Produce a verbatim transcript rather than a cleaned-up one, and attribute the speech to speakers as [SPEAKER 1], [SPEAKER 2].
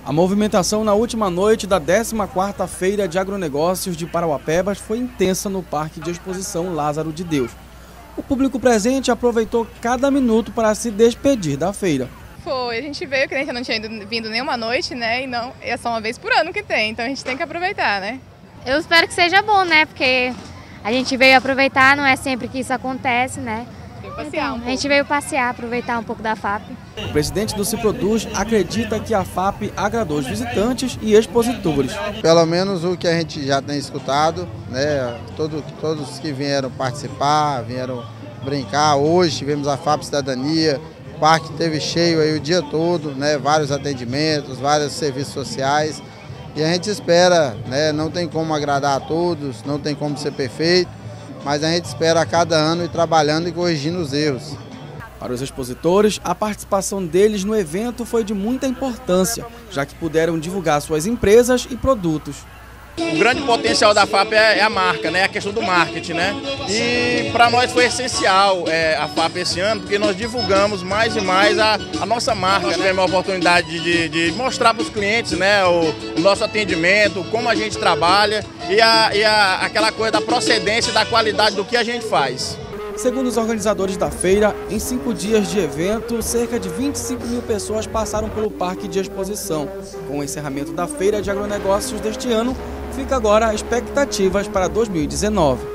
[SPEAKER 1] A movimentação na última noite da décima quarta Feira de Agronegócios de Parauapebas foi intensa no Parque de Exposição Lázaro de Deus. O público presente aproveitou cada minuto para se despedir da feira.
[SPEAKER 2] Foi, a gente veio, que a gente não tinha vindo nenhuma noite, né? E não, é só uma vez por ano que tem, então a gente tem que aproveitar, né?
[SPEAKER 3] Eu espero que seja bom, né? Porque a gente veio aproveitar, não é sempre que isso acontece, né?
[SPEAKER 2] Passear um
[SPEAKER 3] então, a gente veio passear, aproveitar um pouco da F A P.
[SPEAKER 1] O presidente do Ciproduz acredita que a F A P agradou os visitantes e expositores.
[SPEAKER 4] Pelo menos o que a gente já tem escutado, né? Todo, todos que vieram participar, vieram brincar. Hoje tivemos a F A P Cidadania, o parque esteve cheio aí o dia todo, né? Vários atendimentos, vários serviços sociais. E a gente espera, né? Não tem como agradar a todos, não tem como ser perfeito, mas a gente espera a cada ano ir trabalhando e corrigindo os erros.
[SPEAKER 1] Para os expositores, a participação deles no evento foi de muita importância, já que puderam divulgar suas empresas e produtos.
[SPEAKER 5] O grande potencial da F A P é a marca, né? A questão do marketing, né? E para nós foi essencial é, a F A P esse ano, porque nós divulgamos mais e mais a, a nossa marca. Nós tivemos a oportunidade de, de mostrar para os clientes, né, o, o nosso atendimento, como a gente trabalha e, a, e a, aquela coisa da procedência e da qualidade do que a gente faz.
[SPEAKER 1] Segundo os organizadores da feira, em cinco dias de evento, cerca de vinte e cinco mil pessoas passaram pelo parque de exposição. Com o encerramento da Feira de Agronegócios deste ano, fica agora expectativas para dois mil e dezenove.